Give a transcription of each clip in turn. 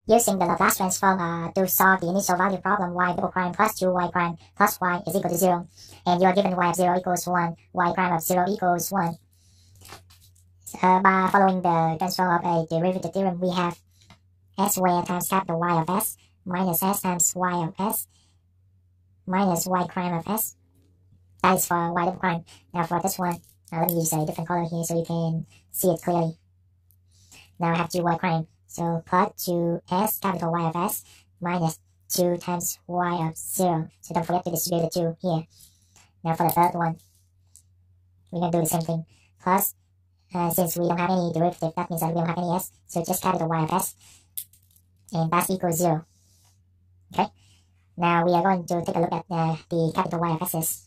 Using the Laplace transform to solve the initial value problem, y double prime plus 2y prime plus y is equal to 0. And you are given y of 0 equals 1, y prime of 0 equals 1. By following the transform of a derivative theorem, we have s squared times capital Y of s minus s times y of s minus y prime of s. That is for y double prime. Now for this one, let me use a different color here so you can see it clearly. Now I have 2y prime. So plot 2s capital Y of s minus 2 times y of 0. So don't forget to distribute the 2 here. Now for the third one, we're going to do the same thing. Plus, since we don't have any derivative, that means that we don't have any s. So just capital Y of s. And that equals 0. Okay. Now we are going to take a look at the capital Y of s's.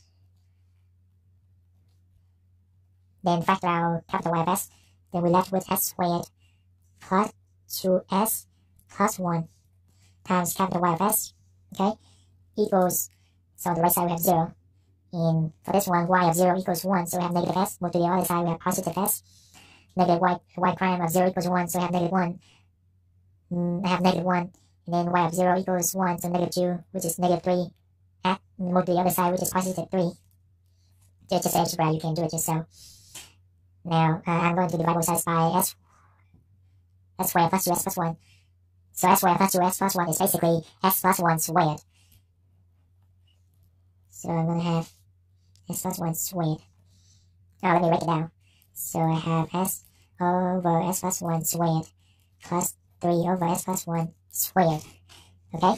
Then factor out capital Y of s. Then we're left with s squared plus 2s plus 1 times capital Y of s, okay, equals, so on the right side we have 0, and for this one, y of 0 equals 1, so we have negative s. Move to the other side, we have positive s. Negative y prime of 0 equals 1, so we have negative 1. I have negative 1, and then y of 0 equals 1, so negative 2, which is negative 3. Move to the other side, which is positive 3. Just algebra, you can do it yourself. Now, I'm going to divide both sides by s squared plus 2s plus 1. So s squared plus 2s plus 1 is basically s plus 1 squared. So I'm going to have s plus 1 squared. Now let me write it down. So I have s over s plus 1 squared plus 3 over s plus 1 squared. Okay?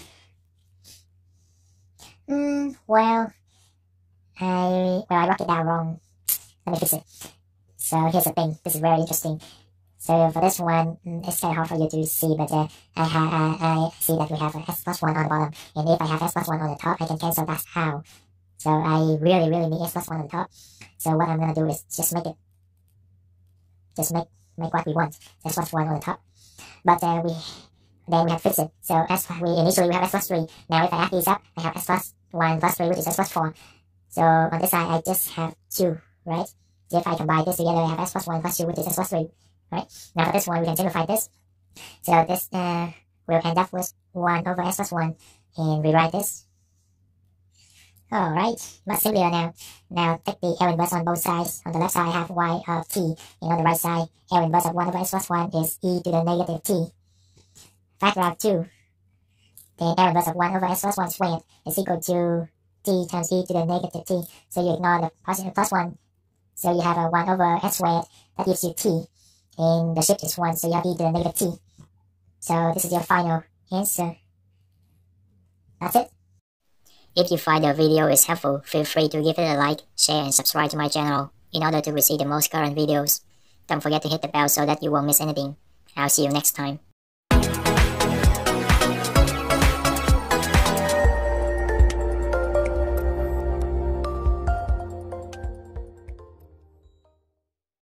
Well, I wrote it down wrong. Let me fix it. So here's the thing. This is very interesting. So for this one, it's kind of hard for you to see, but I see that we have s plus 1 on the bottom. And if I have s plus 1 on the top, I can cancel that out. So I really need s plus 1 on the top. So what I'm going to do is just make what we want. S plus 1 on the top. But then we have to fix it. So initially we have s plus 3. Now if I add these up, I have s plus 1 plus 3, which is s plus 4. So on this side, I just have 2, right? If I combine this together, I have s plus 1 plus 2, which is s plus 3. Right? Now for this one, we can simplify this. So this will end up with 1 over s plus 1, and rewrite this. Alright, much simpler now. Now take the L inverse on both sides. On the left side, I have y of t, and on the right side, L inverse of 1 over s plus 1 is e to the negative t. Factor out 2. Then L inverse of 1 over s plus 1 squared is equal to t times e to the negative t. So you ignore the positive plus 1. So you have a 1 over s squared. That gives you t. And the shift is 1, so you have e to the negative t. So this is your final answer. That's it. If you find the video is helpful, feel free to give it a like, share, and subscribe to my channel in order to receive the most current videos. Don't forget to hit the bell so that you won't miss anything. I'll see you next time.